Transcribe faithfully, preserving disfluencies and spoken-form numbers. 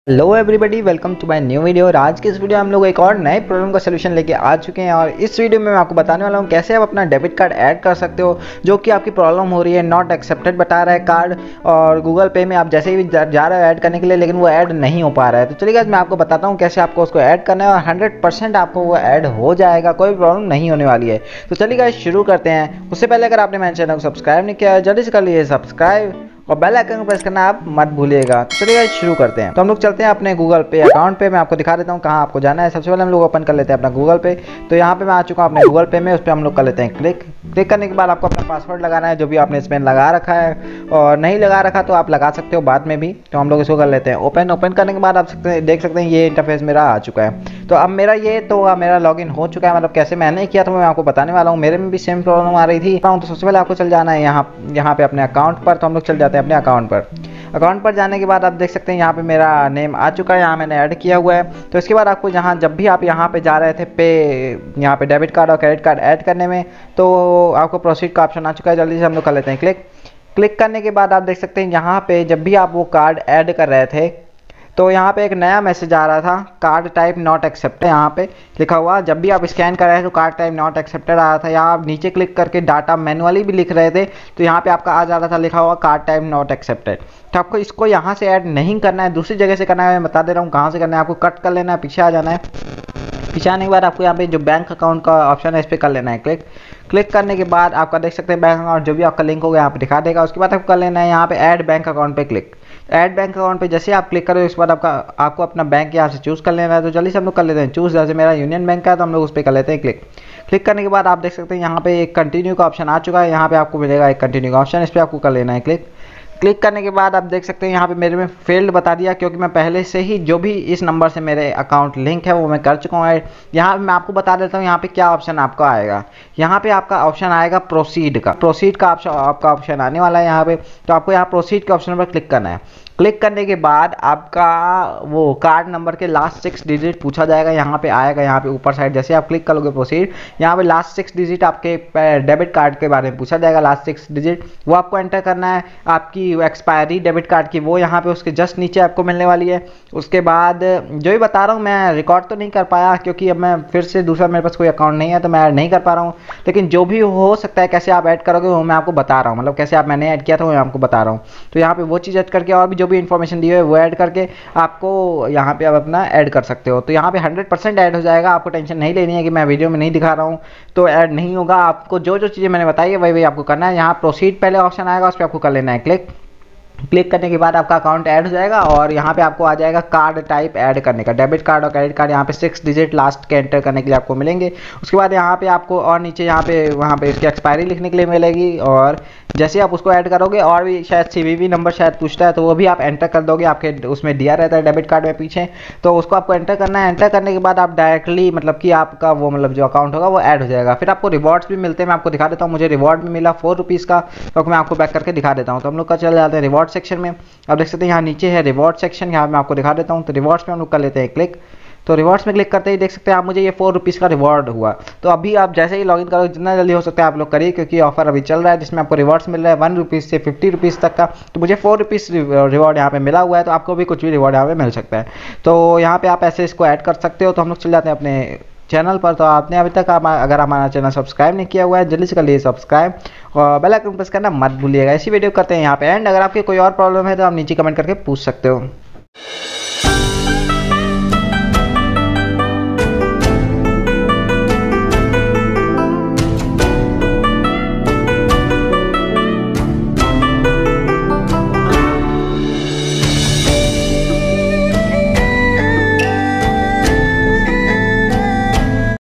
Hello everybody, welcome to my new video. और आज के इस वीडियो में हम लोग एक और नए प्रॉब्लम का सोल्यूशन लेके आ चुके हैं। और इस वीडियो में मैं आपको बताने वाला हूँ कैसे आप अपना डेबिट कार्ड ऐड कर सकते हो जो कि आपकी प्रॉब्लम हो रही है, नॉट एक्सेप्टेड बता रहा है कार्ड। और गूगल पे में आप जैसे ही जा, जा रहे हो ऐड करने के लिए, लेकिन वो ऐड नहीं हो पा रहा है। तो चलिए आज मैं आपको बताता हूँ कैसे आपको उसको ऐड करना है और हंड्रेड परसेंट आपको वो ऐड हो जाएगा, कोई प्रॉब्लम नहीं होने वाली है। तो चलिए गाइस शुरू करते हैं। उससे पहले अगर आपने मेरे चैनल को सब्सक्राइब नहीं किया है जल्दी से कर लीजिए सब्सक्राइब और बेल आइकन को प्रेस करना आप मत भूलिएगा। तो चलिए शुरू करते हैं। तो हम लोग चलते हैं अपने गूगल पे अकाउंट पे। मैं आपको दिखा देता हूँ कहाँ आपको जाना है। सबसे पहले हम लोग ओपन कर लेते हैं अपना गूगल पे। तो यहाँ पे मैं आ चुका हूँ अपने गूगल पे में। उस पर हम लोग कर लेते हैं क्लिक। क्लिक करने के बाद आपको अपना पासवर्ड लगाना है जो भी आपने इसमें लगा रखा है, और नहीं लगा रखा तो आप लगा सकते हो बाद में भी। तो हम लोग इसको कर लेते हैं ओपन। ओपन करने के बाद आप सकते देख सकते हैं ये इंटरफेस मेरा आ चुका है। तो अब मेरा ये तो मेरा लॉगिन हो चुका है। मतलब कैसे मैंने किया तो मैं आपको बताने वाला हूँ। मेरे में भी सेम प्रॉब्लम आ रही थी। तो सबसे पहले आपको चल जाना है यहाँ यहाँ पे अपने अकाउंट पर। तो हम लोग चल जाते हैं अपने अकाउंट पर। अकाउंट पर जाने के बाद आप देख सकते हैं यहाँ पे मेरा नेम आ चुका है, यहाँ मैंने ऐड किया हुआ है। तो इसके बाद आपको जहाँ जब भी आप यहाँ पे जा रहे थे पे यहाँ पे डेबिट कार्ड और क्रेडिट कार्ड ऐड करने में, तो आपको प्रोसीड का ऑप्शन आ चुका है। जल्दी से हम लोग कर लेते हैं क्लिक। क्लिक करने के बाद आप देख सकते हैं यहाँ पे जब भी आप वो कार्ड ऐड कर रहे थे तो यहाँ पे एक नया मैसेज आ रहा था, कार्ड टाइप नॉट एक्सेप्टेड। यहाँ पे लिखा हुआ जब भी आप स्कैन कर रहे हैं तो कार्ड टाइप नॉट एक्सेप्टेड आ रहा था। यहाँ आप नीचे क्लिक करके डाटा मैनुअली भी लिख रहे थे तो यहाँ पे आपका आ जा रहा था लिखा हुआ कार्ड टाइप नॉट एक्सेप्टेड। तो आपको इसको यहाँ से ऐड नहीं करना है, दूसरी जगह से करना है। मैं बता दे रहा हूँ कहाँ से करना है। आपको कट कर लेना है, पीछे आ जाना है। पीछे आने के बाद आपको यहाँ पे जो बैंक अकाउंट का ऑप्शन है इस पर कर लेना है क्लिक। क्लिक करने के बाद आपका देख सकते हैं बैंक अकाउंट जो भी आपका लिंक होगा यहाँ पे दिखा देगा। उसके बाद आपको कर लेना है यहाँ पे ऐड बैंक अकाउंट पे क्लिक। ऐड बैंक अकाउंट पे जैसे आप क्लिक करोगे उसके बाद आपका आपको अपना बैंक यहाँ से चूज़ कर लेना है। तो जल्दी से हम लोग कर लेते हैं चूज़। जैसे मेरा यूनियन बैंक का है तो हम लोग उस पर कर लेते हैं क्लिक। क्लिक करने के बाद आप देख सकते हैं यहाँ पे एक कंटिन्यू का ऑप्शन आ चुका है। यहाँ पे आपको मिलेगा एक कंटिन्यू का ऑप्शन, इस पर आपको कर लेना है क्लिक। क्लिक करने के बाद आप देख सकते हैं यहाँ पे मेरे में फेल्ड बता दिया, क्योंकि मैं पहले से ही जो भी इस नंबर से मेरे अकाउंट लिंक है वो मैं कर चुका हूँ। यहाँ मैं आपको बता देता हूँ यहाँ पे क्या ऑप्शन आपका आएगा। यहाँ पे आपका ऑप्शन आएगा प्रोसीड का। प्रोसीड का ऑप्शन आपका ऑप्शन आने वाला है यहाँ पे। तो आपको यहाँ प्रोसीड के ऑप्शन पर क्लिक करना है। क्लिक करने के बाद आपका वो कार्ड नंबर के लास्ट सिक्स डिजिट पूछा जाएगा, यहाँ पे आएगा। यहाँ पे ऊपर साइड जैसे आप क्लिक करोगे प्रोसीड, यहाँ पे लास्ट सिक्स डिजिट आपके डेबिट कार्ड के बारे में पूछा जाएगा। लास्ट सिक्स डिजिट वो आपको एंटर करना है। आपकी एक्सपायरी डेबिट कार्ड की वो यहाँ पे उसके जस्ट नीचे आपको मिलने वाली है। उसके बाद जो भी बता रहा हूँ मैं रिकॉर्ड तो नहीं कर पाया क्योंकि अब मैं फिर से दूसरा मेरे पास कोई अकाउंट नहीं है तो मैं ऐड नहीं कर पा रहा हूँ। लेकिन जो भी हो सकता है कैसे आप ऐड करोगे वो मैं आपको बता रहा हूँ। मतलब कैसे आप मैंने ऐड किया था वो मैं आपको बता रहा हूँ। तो यहाँ पे वो चीज़ ऐड करके और भी जो भी इन्फॉर्मेशन दी है वो ऐड करके आपको यहाँ पे आप अपना ऐड कर सकते हो। तो यहाँ पे हंड्रेड परसेंट ऐड हो जाएगा। आपको टेंशन नहीं लेनी है कि मैं वीडियो में नहीं दिखा रहा हूँ तो ऐड नहीं होगा। आपको जो जो चीज़ें मैंने बताई है वही वही आपको करना है। यहाँ प्रोसीड पहले ऑप्शन आएगा, उस पर आपको कर लेना है क्लिक। क्लिक करने के बाद आपका अकाउंट ऐड हो जाएगा और यहाँ पे आपको आ जाएगा कार्ड टाइप ऐड करने का। डेबिट कार्ड और क्रेडिट कार्ड यहाँ पे सिक्स डिजिट लास्ट के एंटर करने के लिए आपको मिलेंगे। उसके बाद यहाँ पे आपको और नीचे यहाँ पे वहाँ पे इसकी एक्सपायरी लिखने के लिए मिलेगी। और जैसे आप उसको ऐड करोगे और भी शायद सीवीवी नंबर शायद पूछता है तो वो भी आप एंटर कर दोगे। आपके उसमें दिया रहता है डेबिट कार्ड में पीछे, तो उसको आपको एंटर करना है। एंटर करने के बाद आप डायरेक्टली मतलब कि आपका वो मतलब जो अकाउंट होगा वो ऐड हो जाएगा। फिर आपको रिवॉर्ड्स भी मिलते हैं। मैं आपको दिखा देता हूँ। मुझे रिवॉर्ड भी मिला फोर रुपीज़ का, तो मैं आपको बैक करके दिखा देता हूँ। तो हम लोग का चले जाते हैं रिवॉर्ड सेक्शन में। आप देख सकते हैं यहाँ नीचे है रिवॉर्ड सेक्शन, यहाँ मैं आपको दिखा देता हूँ। तो रिवॉर्ड्स में हम लोग कर लेते हैं क्लिक। तो रिवॉर्ड्स में क्लिक करते ही देख सकते हैं आप मुझे ये फोर रुपीज़ का रिवॉर्ड हुआ। तो अभी आप जैसे ही लॉगिन करोगे जितना जल्दी हो सकता है आप लोग करिए, क्योंकि ऑफर अभी चल रहा है जिसमें आपको रिवॉर्ड्स मिल रहा है वन रुपीज़ से फिफ्टी रुपीज़ तक का। तो मुझे फोर रुपीज़ रिवॉर्ड यहाँ पे मिला हुआ है, तो आपको भी कुछ भी रिवॉर्ड यहाँ पे मिल सकता है। तो यहाँ पे आप ऐसे इसको ऐड कर सकते हो। तो हम लोग चल जाते हैं अपने चैनल पर। तो आपने अभी तक आप, अगर हमारा चैनल सब्सक्राइब नहीं किया हुआ है जल्दी से कर लीजिए सब्सक्राइब और बेल आइकन प्रेस करना मत भूलिएगा। ऐसी वीडियो करते हैं यहाँ पे एंड। अगर आपकी कोई और प्रॉब्लम है तो आप नीचे कमेंट करके पूछ सकते हो।